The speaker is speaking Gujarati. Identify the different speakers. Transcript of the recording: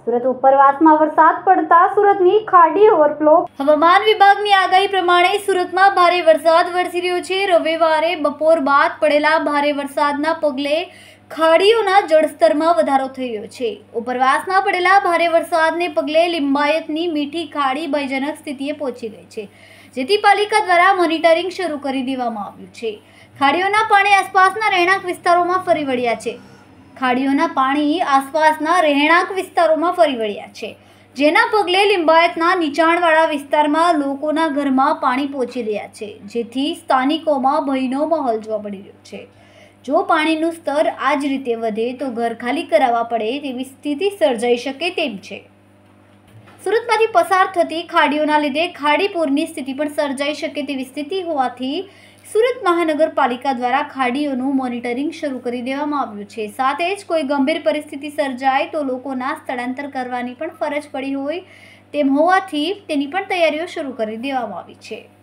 Speaker 1: સુરત ઉપરવાસમાં વરસાદ પડતા સુરતની ખાડી ઓવરફ્લો। હવામાન વિભાગની આગાહી પ્રમાણે સુરતમાં ભારે વરસાદ વરસી રહ્યો છે। રવિવારે બપોર બાદ પડેલા ભારે વરસાદના પગલે ખાડીઓના જળસ્તરમાં વધારો થઈ રહ્યો છે। ઉપરવાસમાં પડેલા ભારે વરસાદને પગલે લિંબાયતની મીઠી ખાડી ભયજનક સ્થિતિએ પહોંચી ગઈ છે, જેથી પાલિકા દ્વારા મોનિટરિંગ શરૂ કરી દેવામાં આવ્યું છે। ખાડીઓના પાણી આસપાસના રહેણાંક વિસ્તારોમાં ફરી વળ્યા છે। જેના પગલે લિંબાયતના નીચાણવાળા વિસ્તારમાં લોકોના ઘરમાં પાણી પહોંચી રહ્યા છે, જેથી સ્થાનિકોમાં ભયનો માહોલ જોવા મળી રહ્યો છે। જો પાણીનું સ્તર આ જ રીતે વધે તો ઘર ખાલી કરાવવા પડે તેવી સ્થિતિ સર્જાઈ શકે તેમ છે। સુરતમાંથી પસાર થતી ખાડીઓના લીધે ખાડીપૂરની સ્થિતિ પણ સર્જાઈ શકે તેવી સ્થિતિ હોવાથી સુરત મહાનગરપાલિકા દ્વારા ખાડીઓનું મોનિટરિંગ શરૂ કરી દેવામાં આવ્યું છે। સાથે જ કોઈ ગંભીર પરિસ્થિતિ સર્જાય તો લોકોના સ્થળાંતર કરવાની પણ ફરજ પડી હોય તેમ હોવાથી તેની પણ તૈયારીઓ શરૂ કરી દેવામાં આવી છે।